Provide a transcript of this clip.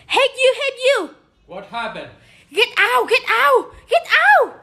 Hey you, hey you. What happened? Get out, get out, get out.